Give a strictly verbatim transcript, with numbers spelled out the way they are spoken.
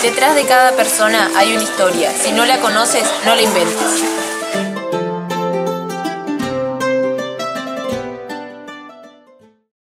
Detrás de cada persona hay una historia. Si no la conoces, no la inventes.